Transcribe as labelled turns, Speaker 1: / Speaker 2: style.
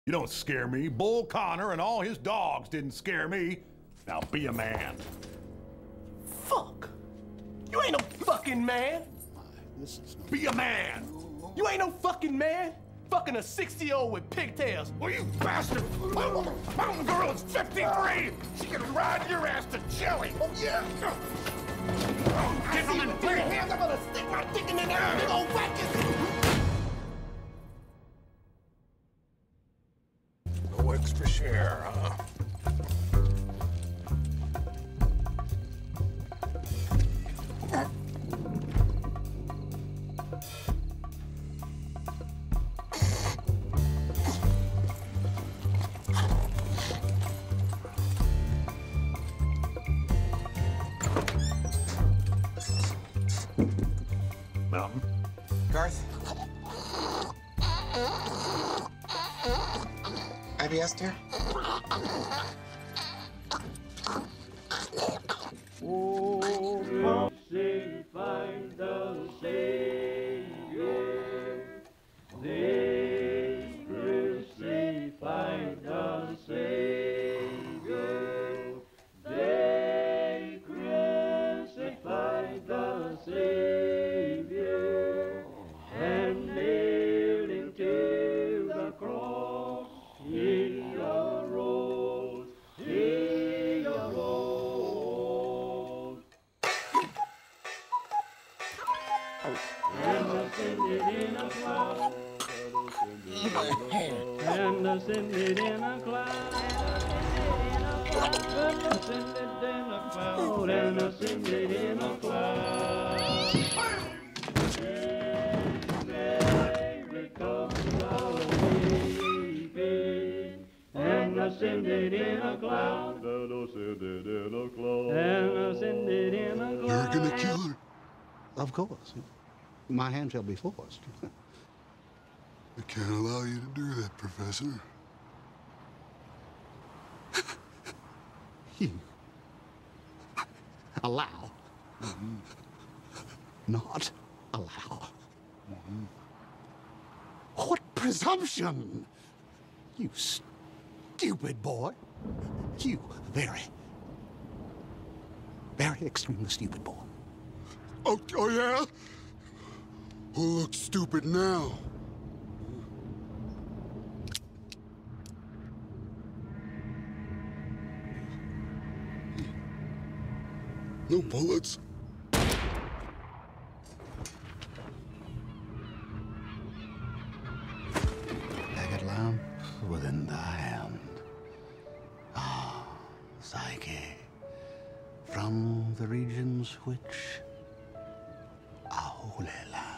Speaker 1: You don't scare me. Bull Connor and all his dogs didn't scare me. Now be a man.
Speaker 2: Fuck. You ain't no fucking man.
Speaker 1: Be a man.
Speaker 2: You ain't no fucking man. Fucking a 60-year-old with pigtails.
Speaker 1: Well, you bastard! Mountain Girl is 53! She can ride your ass to jelly! Oh, yeah! Gentlemen,
Speaker 2: Put your hands, I'm gonna stick my dick in that big old wacket.
Speaker 1: No extra share, huh? Mountain.
Speaker 3: Garth? IBS, dear?
Speaker 4: Oh, mercy, find the Savior. They crucified the Savior. They crucified the Savior and nailed him to the cross. He arose, he arose. And ascended in a cloud. And ascended in a cloud. And ascended in a cloud. And ascended in a cloud. Mary comes out weeping. And ascended in a cloud. And ascended in a cloud. And ascended in a cloud.
Speaker 5: You're gonna kill her? Of course. My hand shall be forced.
Speaker 6: I can't allow you to do that, Professor.
Speaker 5: You allow. Not allow. What presumption! You stupid boy. You very extremely stupid boy.
Speaker 6: Oh yeah? Who looks stupid now? No bullets.
Speaker 5: Agate lamp within thy hand. Ah, Psyche, from the regions which a holy land.